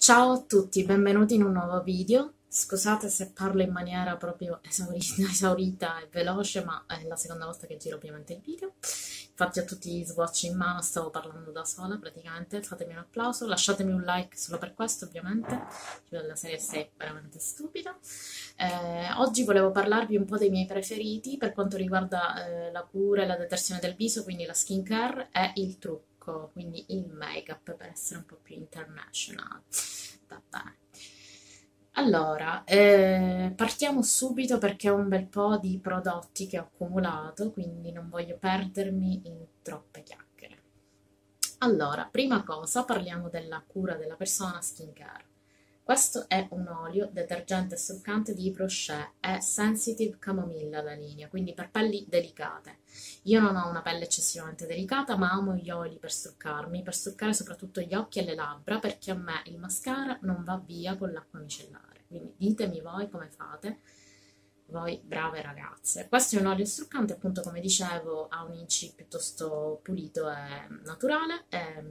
Ciao a tutti, benvenuti in un nuovo video. Scusate se parlo in maniera proprio esaurita e veloce, ma è la seconda volta che giro ovviamente il video. Infatti ho tutti gli swatch in mano, stavo parlando da sola praticamente. Fatemi un applauso, lasciatemi un like solo per questo ovviamente. La serie 6 è veramente stupido. Oggi volevo parlarvi un po' dei miei preferiti per quanto riguarda la cura e la detersione del viso, quindi la skincare e il trucco, quindi il make-up per essere un po' più international. Va bene. Allora, partiamo subito perché ho un bel po' di prodotti che ho accumulato, quindi non voglio perdermi in troppe chiacchiere. Allora, prima cosa parliamo della cura della persona skincare. Questo è un olio detergente struccante di Yves Rocher, è Sensitive Camomilla la linea, quindi per pelli delicate. Io non ho una pelle eccessivamente delicata, ma amo gli oli per struccarmi, per struccare soprattutto gli occhi e le labbra, perché a me il mascara non va via con l'acqua micellare. Quindi ditemi voi come fate, voi brave ragazze. Questo è un olio struccante, appunto come dicevo, ha un inci piuttosto pulito e naturale.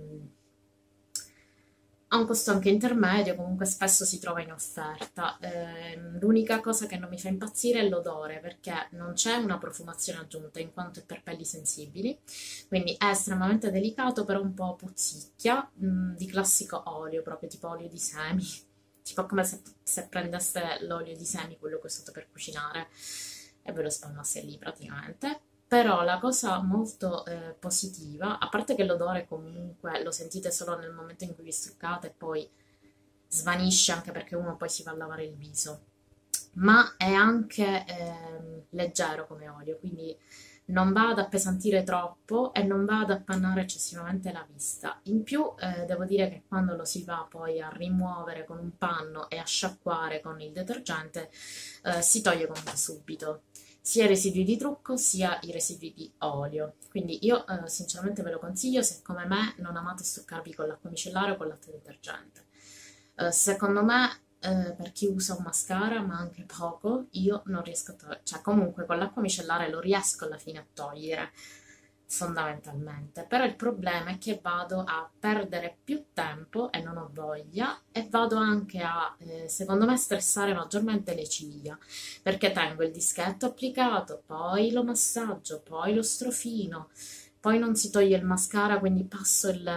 Ha un costo anche intermedio, comunque spesso si trova in offerta. L'unica cosa che non mi fa impazzire è l'odore, perché non c'è una profumazione aggiunta, in quanto è per pelli sensibili, quindi è estremamente delicato, però un po' puzzicchia, di classico olio, proprio tipo olio di semi, tipo come se prendeste l'olio di semi, quello che ho usato per cucinare, e ve lo spalmasse lì praticamente. Però la cosa molto positiva, a parte che l'odore comunque lo sentite solo nel momento in cui vi struccate e poi svanisce anche perché uno poi si va a lavare il viso, ma è anche leggero come olio, quindi non va ad appesantire troppo e non va ad appannare eccessivamente la vista. In più devo dire che quando lo si va poi a rimuovere con un panno e a sciacquare con il detergente si toglie comunque subito sia i residui di trucco sia i residui di olio. Quindi io sinceramente ve lo consiglio se come me non amate struccarvi con l'acqua micellare o con latte detergente. Secondo me per chi usa un mascara, ma anche poco, io non riesco a togliere, cioè comunque con l'acqua micellare lo riesco alla fine a togliere, fondamentalmente. Però il problema è che vado a perdere più tempo e non ho voglia e vado anche a, secondo me, stressare maggiormente le ciglia perché tengo il dischetto applicato, poi lo massaggio, poi lo strofino, poi non si toglie il mascara, quindi passo il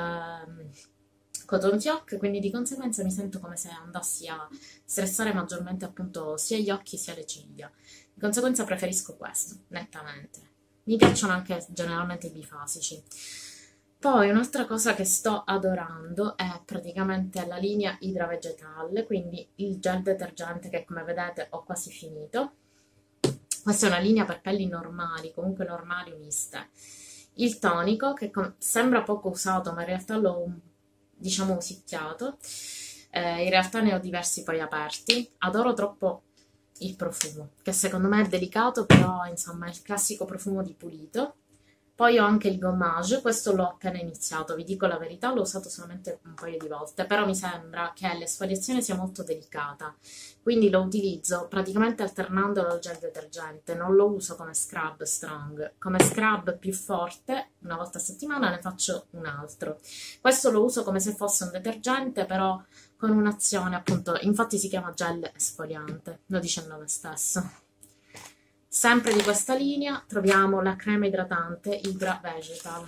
cotton fioc, quindi di conseguenza mi sento come se andassi a stressare maggiormente appunto sia gli occhi sia le ciglia. Di conseguenza preferisco questo, nettamente. Mi piacciono anche generalmente i bifasici. Poi un'altra cosa che sto adorando è praticamente la linea Hydra Vegetal, quindi il gel detergente che come vedete ho quasi finito. Questa è una linea per pelli normali, comunque normali o miste. Il tonico che sembra poco usato, ma in realtà l'ho diciamo usicchiato. In realtà ne ho diversi poi aperti. Adoro troppo il profumo, che secondo me è delicato, però insomma è il classico profumo di pulito. Poi ho anche il gommage, questo l'ho appena iniziato, vi dico la verità, l'ho usato solamente un paio di volte, però mi sembra che l'esfoliazione sia molto delicata, quindi lo utilizzo praticamente alternandolo al gel detergente, non lo uso come scrub strong, come scrub più forte, una volta a settimana ne faccio un altro. Questo lo uso come se fosse un detergente, però con un'azione appunto, infatti si chiama gel esfoliante, lo dice il nome stesso. Sempre di questa linea troviamo la crema idratante Hydra Vegetal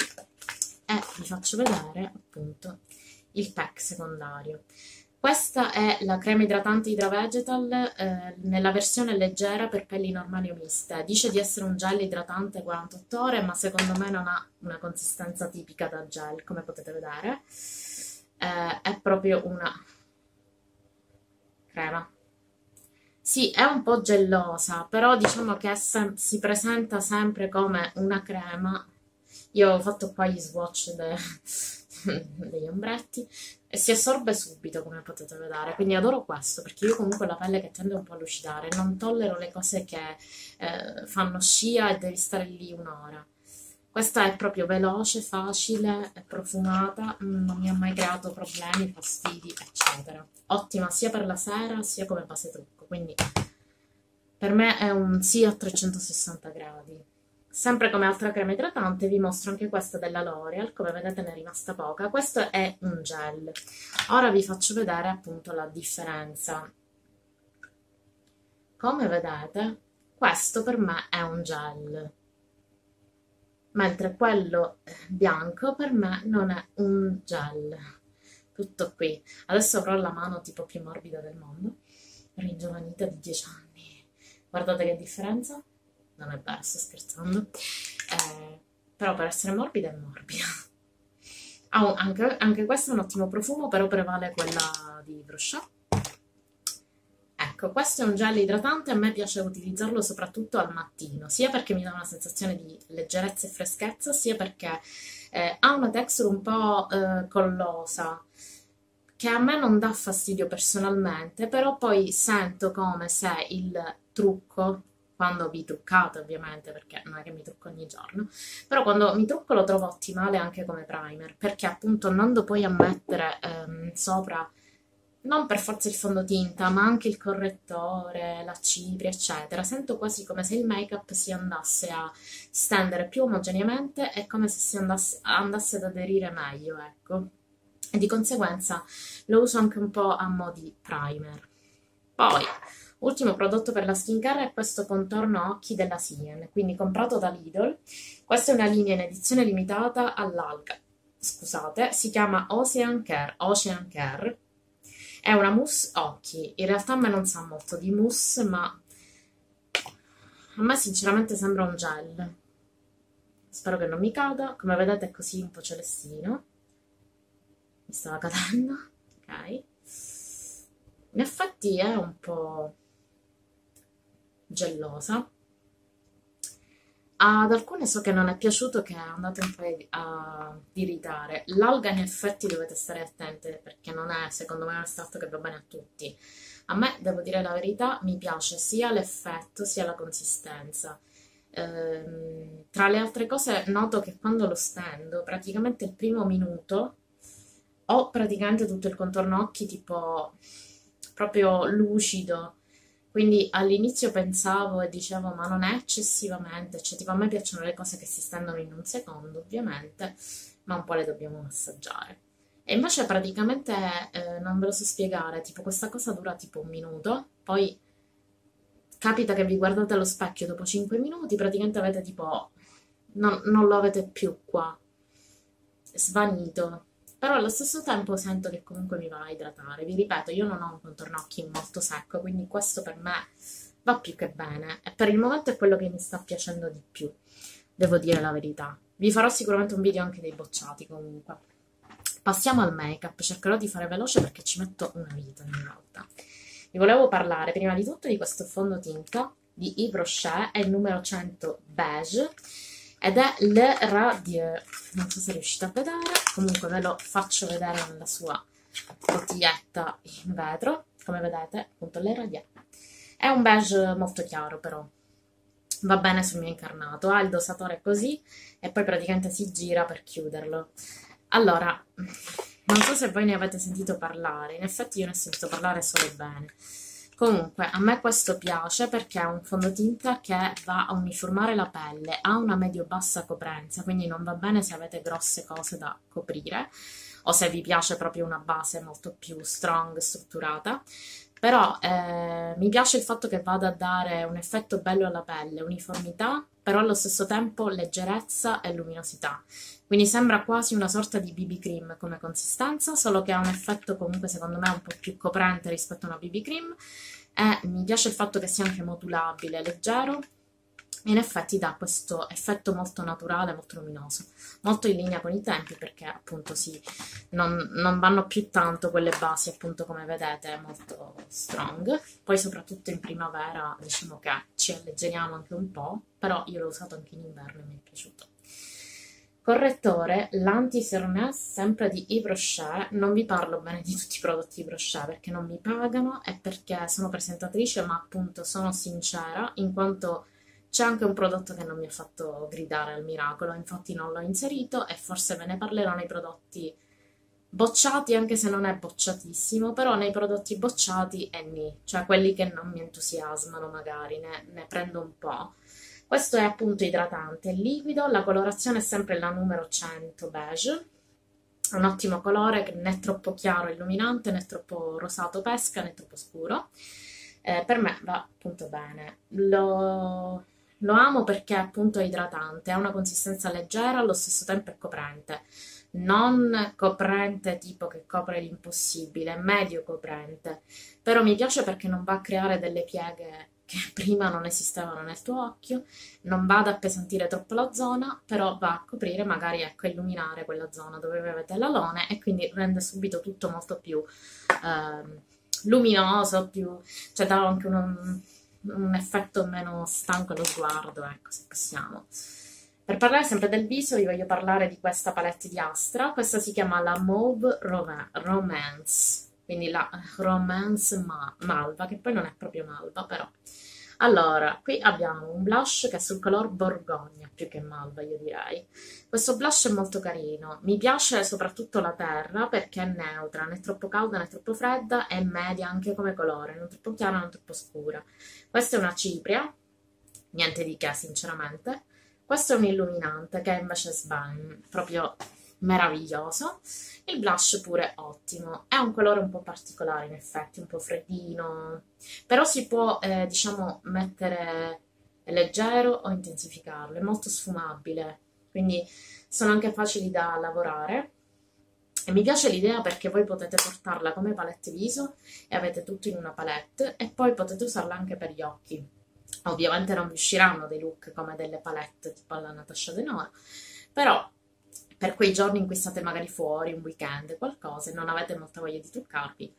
e vi faccio vedere appunto il pack secondario. Questa è la crema idratante Hydra Vegetal nella versione leggera per pelli normali o miste. Dice di essere un gel idratante 48 ore, ma secondo me non ha una consistenza tipica da gel, come potete vedere. È proprio una crema. Sì, è un po' gellosa, però diciamo che si presenta sempre come una crema. Io ho fatto qua gli swatch degli ombretti e si assorbe subito, come potete vedere. Quindi adoro questo, perché io comunque ho la pelle che tende un po' a lucidare. Non tollero le cose che fanno scia e devi stare lì un'ora. Questa è proprio veloce, facile, è profumata, non mi ha mai creato problemi, fastidi, eccetera. Ottima sia per la sera sia come base trucco, quindi per me è un sì a 360 gradi. Sempre come altra crema idratante vi mostro anche questa della L'Oreal, come vedete ne è rimasta poca. Questo è un gel. Ora vi faccio vedere appunto la differenza. Come vedete, questo per me è un gel, mentre quello bianco per me non è un gel. Tutto qui. Adesso avrò la mano tipo più morbida del mondo, ringiovanita di 10 anni. Guardate che differenza. Non è vero, sto scherzando. Però per essere morbida è morbida. Anche questo è un ottimo profumo, però prevale quella di Brochet. Ecco, questo è un gel idratante, a me piace utilizzarlo soprattutto al mattino, sia perché mi dà una sensazione di leggerezza e freschezza, sia perché ha una texture un po' collosa, che a me non dà fastidio personalmente, però poi sento come se il trucco, quando vi truccate ovviamente, perché non è che mi trucco ogni giorno, però quando mi trucco lo trovo ottimale anche come primer, perché appunto andando poi a mettere sopra non per forza il fondotinta, ma anche il correttore, la cipria, eccetera. Sento quasi come se il make-up si andasse a stendere più omogeneamente e come se andasse ad aderire meglio, ecco. E di conseguenza lo uso anche un po' a mo' di primer. Poi, ultimo prodotto per la skincare è questo contorno occhi della Sien, quindi comprato da Lidl. Questa è una linea in edizione limitata all'alga. Scusate, si chiama Ocean Care. Ocean Care. È una mousse occhi, in realtà a me non sa molto di mousse, ma a me sinceramente sembra un gel. Spero che non mi cada, come vedete è così un po' celestino. Mi stava cadendo, ok. In effetti è un po' gellosa. Ad alcune so che non è piaciuto, che andate un po' a irritare. L'alga in effetti dovete stare attente perché non è, secondo me, un estratto che va bene a tutti. A me, devo dire la verità, mi piace sia l'effetto sia la consistenza. Tra le altre cose noto che quando lo stendo, praticamente il primo minuto, ho praticamente tutto il contorno occhi tipo proprio lucido. Quindi all'inizio pensavo e dicevo, ma non è eccessivamente, cioè tipo a me piacciono le cose che si stendono in un secondo, ovviamente, ma un po' le dobbiamo massaggiare. E invece praticamente non ve lo so spiegare, tipo questa cosa dura tipo un minuto, poi capita che vi guardate allo specchio dopo 5 minuti, praticamente avete tipo, non lo avete più qua, è svanito. Però allo stesso tempo sento che comunque mi va a idratare. Vi ripeto, io non ho un contorno occhi molto secco, quindi questo per me va più che bene. E per il momento è quello che mi sta piacendo di più, devo dire la verità. Vi farò sicuramente un video anche dei bocciati comunque. Passiamo al make-up, cercherò di fare veloce perché ci metto una vita ogni volta. Vi volevo parlare prima di tutto di questo fondotinta di Yves Rocher, è il numero 100 beige ed è Le Radieux. Non so se riuscite a vedere, comunque ve lo faccio vedere nella sua bottiglietta in vetro, come vedete, appunto Le Radieux. È un beige molto chiaro però, va bene sul mio incarnato, ha il dosatore così e poi praticamente si gira per chiuderlo. Allora, non so se voi ne avete sentito parlare, in effetti io ne ho sentito parlare solo bene. Comunque, a me questo piace perché è un fondotinta che va a uniformare la pelle, ha una medio-bassa coprenza, quindi non va bene se avete grosse cose da coprire o se vi piace proprio una base molto più strong, strutturata. Però mi piace il fatto che vada a dare un effetto bello alla pelle, uniformità, però allo stesso tempo leggerezza e luminosità. Quindi sembra quasi una sorta di BB cream come consistenza, solo che ha un effetto comunque secondo me un po' più coprente rispetto a una BB cream. E mi piace il fatto che sia anche modulabile, leggero. In effetti dà questo effetto molto naturale, molto luminoso, molto in linea con i tempi perché appunto sì, non vanno più tanto quelle basi appunto come vedete molto strong, poi soprattutto in primavera diciamo che ci alleggeriamo anche un po', però io l'ho usato anche in inverno e mi è piaciuto. Correttore, l'anti-cernès sempre di Yves Rocher, non vi parlo bene di tutti i prodotti Yves Rocher perché non mi pagano e perché sono presentatrice ma appunto sono sincera in quanto c'è anche un prodotto che non mi ha fatto gridare al miracolo, infatti non l'ho inserito e forse ve ne parlerò nei prodotti bocciati, anche se non è bocciatissimo, però nei prodotti bocciati è ni, cioè quelli che non mi entusiasmano magari, ne prendo un po'. Questo è appunto idratante, è liquido, la colorazione è sempre la numero 100 beige, è un ottimo colore che né troppo chiaro e illuminante, né troppo rosato pesca, né troppo scuro. Per me va appunto bene. Lo amo perché appunto è idratante, ha una consistenza leggera, allo stesso tempo è coprente. Non coprente tipo che copre l'impossibile, medio coprente. Però mi piace perché non va a creare delle pieghe che prima non esistevano nel tuo occhio, non va ad appesantire troppo la zona, però va a coprire, magari ecco, a illuminare quella zona dove avete l'alone e quindi rende subito tutto molto più luminoso, cioè dà anche un effetto meno stanco allo sguardo, ecco, se possiamo. Per parlare sempre del viso, vi voglio parlare di questa palette di Astra. Questa si chiama la Mauve Romance, quindi la Romance Malva, che poi non è proprio malva, però. Allora, qui abbiamo un blush che è sul color Borgogna, più che malva, io direi. Questo blush è molto carino, mi piace soprattutto la terra perché è neutra, né troppo calda né troppo fredda, è media anche come colore, non troppo chiara, non troppo scura. Questa è una cipria, niente di che sinceramente. Questo è un illuminante che è invece Sbam, proprio meraviglioso. Il blush pure ottimo, è un colore un po' particolare in effetti, un po' freddino, però si può diciamo mettere leggero o intensificarlo, è molto sfumabile, quindi sono anche facili da lavorare. E mi piace l'idea perché voi potete portarla come palette viso e avete tutto in una palette e poi potete usarla anche per gli occhi. Ovviamente non vi usciranno dei look come delle palette tipo alla Natasha Denona, però per quei giorni in cui state magari fuori, un weekend, qualcosa, e non avete molta voglia di truccarvi,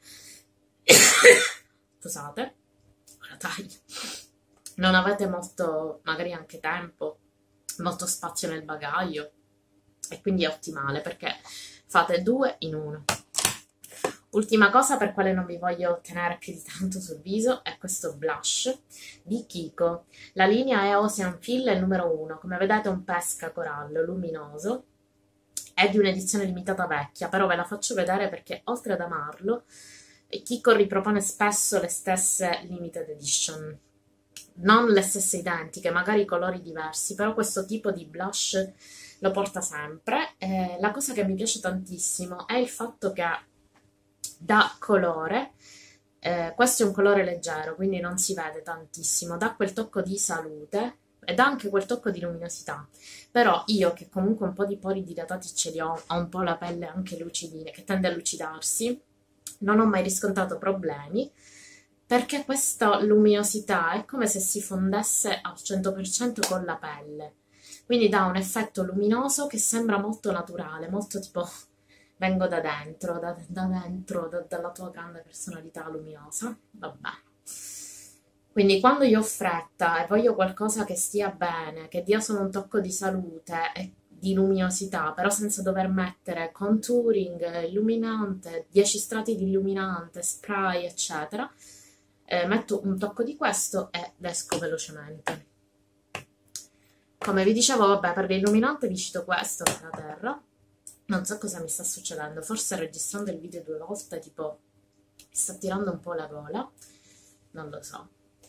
scusate, ora taglio, non avete molto, magari anche tempo, molto spazio nel bagaglio, e quindi è ottimale perché fate due in uno. Ultima cosa per quale non vi voglio tenere più di tanto sul viso è questo blush di Kiko. La linea è Ocean Fill, è il numero 1. Come vedete è un pesca corallo luminoso. È di un'edizione limitata vecchia, però ve la faccio vedere perché oltre ad amarlo, Kiko ripropone spesso le stesse limited edition. Non le stesse identiche, magari colori diversi, però questo tipo di blush lo porta sempre. La cosa che mi piace tantissimo è il fatto che dà colore, questo è un colore leggero, quindi non si vede tantissimo, dà quel tocco di salute ed ha anche quel tocco di luminosità. Però io, che comunque un po' di pori dilatati ce li ho un po' la pelle anche lucidina, che tende a lucidarsi, non ho mai riscontrato problemi, perché questa luminosità è come se si fondesse al 100% con la pelle. Quindi dà un effetto luminoso che sembra molto naturale, molto tipo vengo da dentro, dalla tua grande personalità luminosa. Vabbè. Quindi quando io ho fretta e voglio qualcosa che stia bene, che dia solo un tocco di salute e di luminosità, però senza dover mettere contouring, illuminante, 10 strati di illuminante, spray, eccetera, metto un tocco di questo ed esco velocemente. Come vi dicevo, vabbè, per l'illuminante vi cito questo, la terra. Non so cosa mi sta succedendo, forse registrando il video 2 volte, tipo, mi sta tirando un po' la gola, non lo so.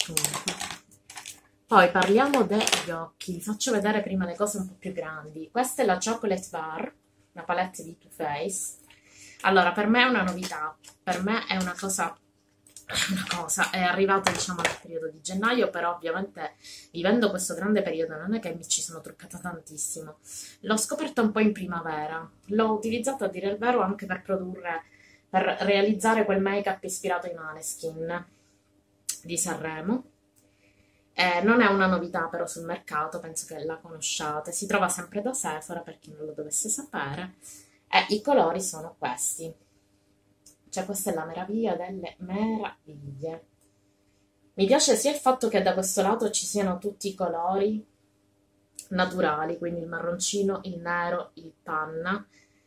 Poi parliamo degli occhi, vi faccio vedere prima le cose un po' più grandi. Questa è la Chocolate Bar, una palette di Too Faced. Allora, per me è una novità, per me è una cosa, è arrivata diciamo nel periodo di gennaio, però ovviamente vivendo questo grande periodo non è che mi ci sono truccata tantissimo. L'ho scoperta un po' in primavera, l'ho utilizzata a dire il vero anche per realizzare quel make-up ispirato ai Maneskin di Sanremo. Non è una novità però sul mercato, penso che la conosciate, si trova sempre da Sephora per chi non lo dovesse sapere e i colori sono questi, cioè questa è la meraviglia delle meraviglie. Mi piace sia il fatto che da questo lato ci siano tutti i colori naturali, quindi il marroncino, il nero, il panna,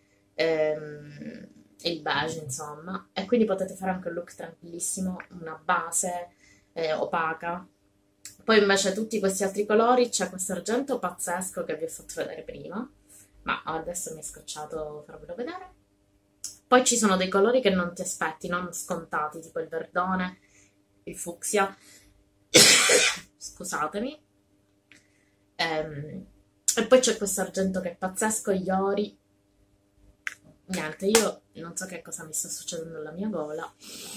il beige insomma, e quindi potete fare anche un look tranquillissimo, una base opaca. Poi invece tutti questi altri colori, c'è questo argento pazzesco che vi ho fatto vedere prima, ma adesso mi è scocciato farvelo vedere. Poi ci sono dei colori che non ti aspetti, non scontati, tipo il verdone, il fucsia, scusatemi, E poi c'è questo argento che è pazzesco, Iori. Niente, io non so che cosa mi sta succedendo alla mia gola.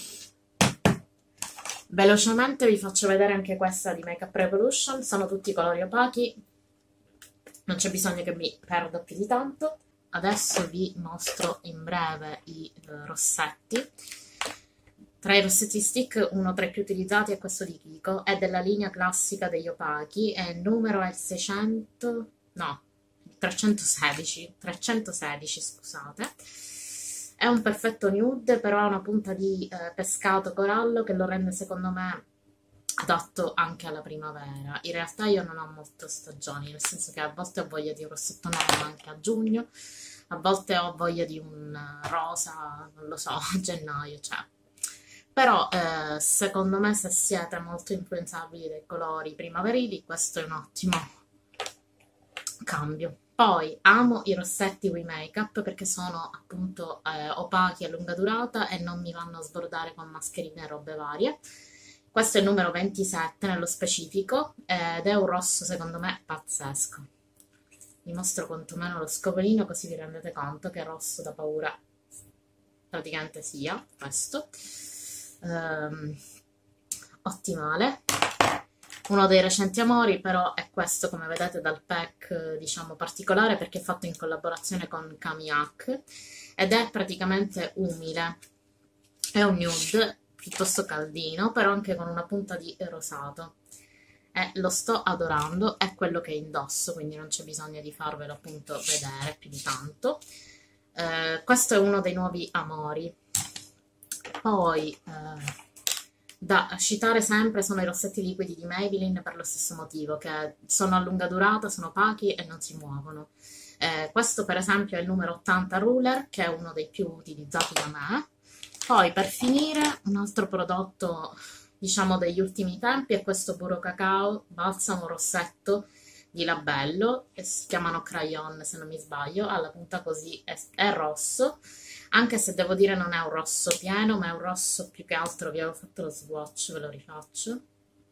Velocemente vi faccio vedere anche questa di Makeup Revolution, sono tutti colori opachi, non c'è bisogno che mi perda più di tanto. Adesso vi mostro in breve i rossetti. Tra i rossetti stick, uno tra i più utilizzati è questo di Kiko, è della linea classica degli opachi, e il numero è il 600, no, 316, scusate. È un perfetto nude, però ha una punta di pescato corallo che lo rende secondo me adatto anche alla primavera. In realtà io non ho molte stagioni, nel senso che a volte ho voglia di un rossetto nero anche a giugno, a volte ho voglia di un rosa, non lo so, a gennaio, cioè. Però secondo me se siete molto influenzabili dai colori primaverili, questo è un ottimo cambio. Poi amo i rossetti We Makeup perché sono appunto opachi a lunga durata e non mi vanno a sbordare con mascherine e robe varie. Questo è il numero 27 nello specifico ed è un rosso secondo me pazzesco. Vi mostro quantomeno lo scovolino così vi rendete conto che rosso da paura praticamente sia questo. Ottimale. Uno dei recenti amori però è questo, come vedete dal pack diciamo particolare, perché è fatto in collaborazione con Kamiak ed è praticamente umile, è un nude piuttosto caldino però anche con una punta di rosato e lo sto adorando, è quello che indosso quindi non c'è bisogno di farvelo appunto vedere più di tanto. Questo è uno dei nuovi amori. Poi da citare sempre sono i rossetti liquidi di Maybelline per lo stesso motivo, che sono a lunga durata, sono opachi e non si muovono. Questo per esempio è il numero 80 Ruler, che è uno dei più utilizzati da me. Poi per finire un altro prodotto diciamo degli ultimi tempi è questo burro cacao balsamo rossetto di Labello, che si chiamano Crayon se non mi sbaglio, ha la punta così, è rosso, anche se devo dire non è un rosso pieno, ma è un rosso più che altro, vi avevo fatto lo swatch, ve lo rifaccio.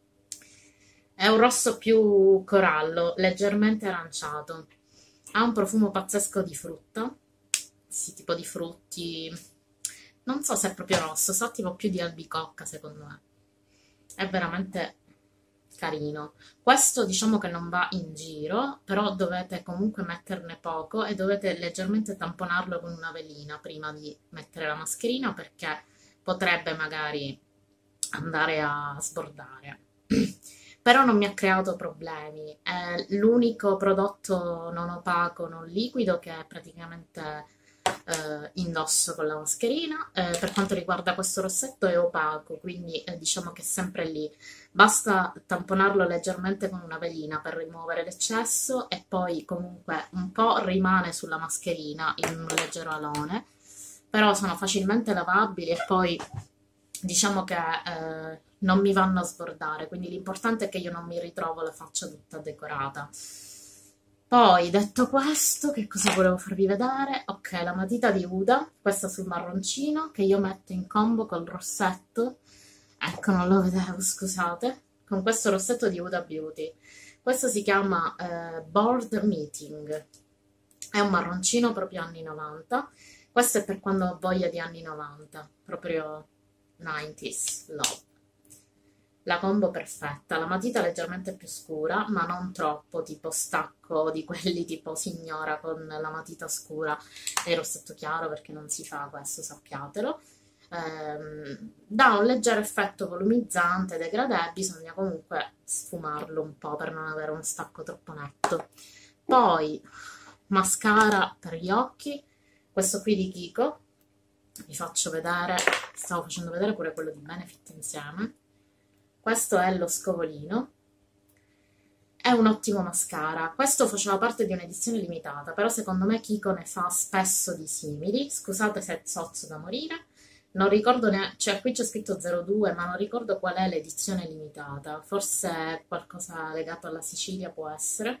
È un rosso più corallo, leggermente aranciato. Ha un profumo pazzesco di frutta, sì, tipo di frutti, non so se è proprio rosso, sa tipo più di albicocca secondo me. È veramente carino. Questo diciamo che non va in giro, però dovete comunque metterne poco e dovete leggermente tamponarlo con una velina prima di mettere la mascherina perché potrebbe magari andare a sbordare. Però non mi ha creato problemi. È l'unico prodotto non opaco, non liquido che praticamente indosso con la mascherina. Per quanto riguarda questo rossetto è opaco, quindi diciamo che è sempre lì. Basta tamponarlo leggermente con una velina per rimuovere l'eccesso e poi comunque un po' rimane sulla mascherina in un leggero alone, però sono facilmente lavabili e poi diciamo che non mi vanno a sbordare, quindi l'importante è che io non mi ritrovo la faccia tutta decorata. Poi, detto questo, che cosa volevo farvi vedere? Ok, la matita di Uda, questa sul marroncino, che io metto in combo col rossetto. Ecco, non lo vedevo, scusate. Con questo rossetto di Huda Beauty. Questo si chiama Board Meeting. È un marroncino proprio anni 90. Questo è per quando ho voglia di anni 90, proprio 90s love. La combo perfetta, la matita leggermente più scura, ma non troppo, tipo stacco di quelli tipo signora con la matita scura e il rossetto chiaro, perché non si fa questo, sappiatelo. Dà un leggero effetto volumizzante, degradé, bisogna comunque sfumarlo un po' per non avere un stacco troppo netto. Poi mascara per gli occhi, questo qui di Kiko, vi faccio vedere, stavo facendo vedere pure quello di Benefit insieme. Questo è lo scovolino, è un ottimo mascara. Questo faceva parte di un'edizione limitata, però secondo me Kiko ne fa spesso di simili. Scusate se zozzo da morire, non ricordo neanche, cioè qui c'è scritto 02, ma non ricordo qual è l'edizione limitata, forse qualcosa legato alla Sicilia può essere.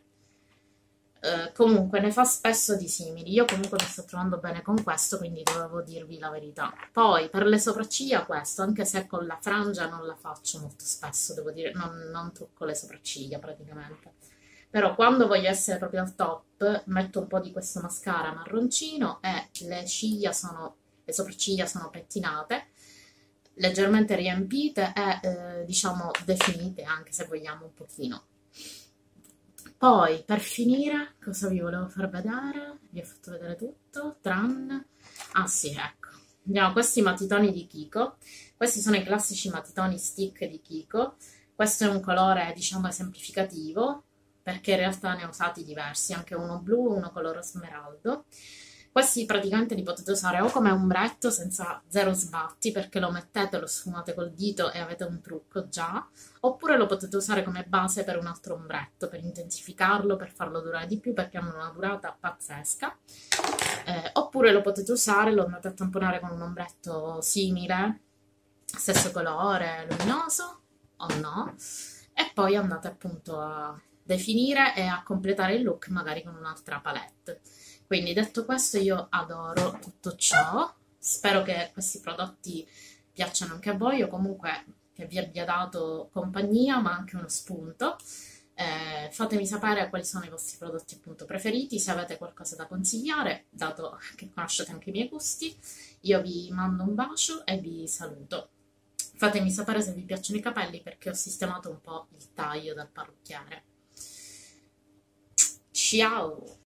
Comunque ne fa spesso di simili, io comunque mi sto trovando bene con questo, quindi dovevo dirvi la verità. Poi per le sopracciglia questo, anche se con la frangia non la faccio molto spesso, devo dire, non trucco le sopracciglia praticamente. Però quando voglio essere proprio al top, metto un po' di questo mascara marroncino e le sopracciglia sono pettinate, leggermente riempite e diciamo definite anche se vogliamo un pochino. Poi per finire, cosa vi volevo far vedere? Vi ho fatto vedere tutto, tranne... Ah sì, ecco. Andiamo, questi matitoni di Kiko. Questi sono i classici matitoni stick di Kiko. Questo è un colore, diciamo, esemplificativo, perché in realtà ne ho usati diversi, anche uno blu e uno color smeraldo. Questi praticamente li potete usare o come ombretto senza zero sbatti, perché lo mettete, lo sfumate col dito e avete un trucco già, oppure lo potete usare come base per un altro ombretto, per intensificarlo, per farlo durare di più, perché hanno una durata pazzesca. Oppure lo potete usare, lo andate a tamponare con un ombretto simile, stesso colore, luminoso o no, e poi andate appunto a definire e a completare il look magari con un'altra palette. Quindi detto questo, io adoro tutto ciò, spero che questi prodotti piacciono anche a voi o comunque che vi abbia dato compagnia ma anche uno spunto. Fatemi sapere quali sono i vostri prodotti appunto preferiti, se avete qualcosa da consigliare, dato che conoscete anche i miei gusti. Io vi mando un bacio e vi saluto. Fatemi sapere se vi piacciono i capelli perché ho sistemato un po' il taglio dal parrucchiere. Ciao!